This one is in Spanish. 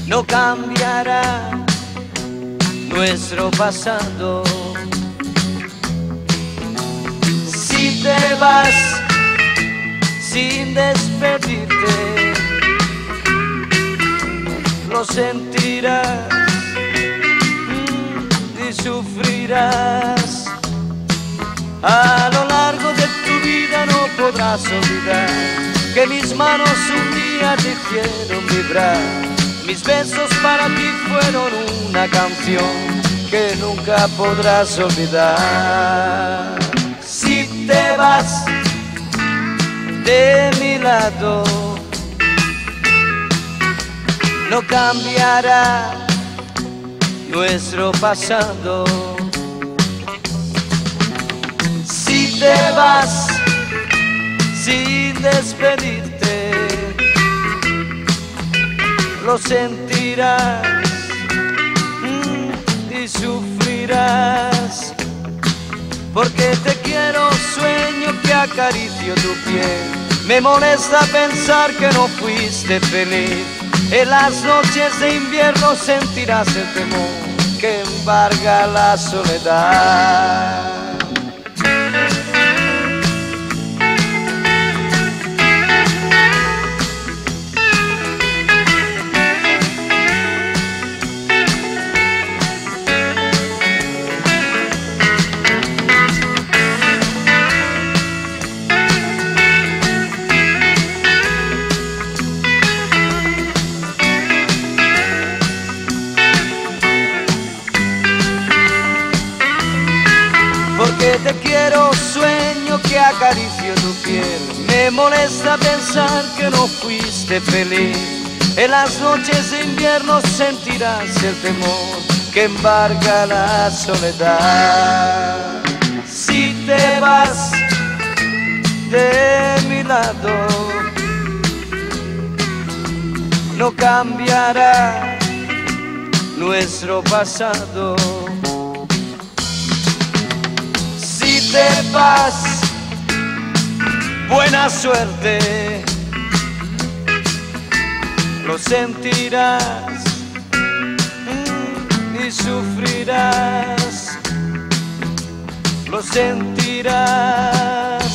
no cambiará nuestro pasado. Si te vas sin despedirte, lo sentirás y sufrirás. A lo largo de tu vida no podrás olvidar que mis manos un día te hicieron vibrar. Mis besos para ti fueron una canción que nunca podrás olvidar. Si te vas de mi lado, no cambiará nuestro pasado. Si te vas sin despedirte, lo sentirás y sufrirás. Porque te quiero, sueño que acaricio tu piel. Me molesta pensar que no fuiste feliz. En las noches de invierno sentirás el temor que embarga la soledad. Porque te quiero, sueño que acaricio tu piel. Me molesta pensar que no fuiste feliz. En las noches de invierno sentirás el temor que embarga la soledad. Si te vas de mi lado, no cambiará nuestro pasado. Si te vas, buena suerte, lo sentirás y sufrirás, lo sentirás.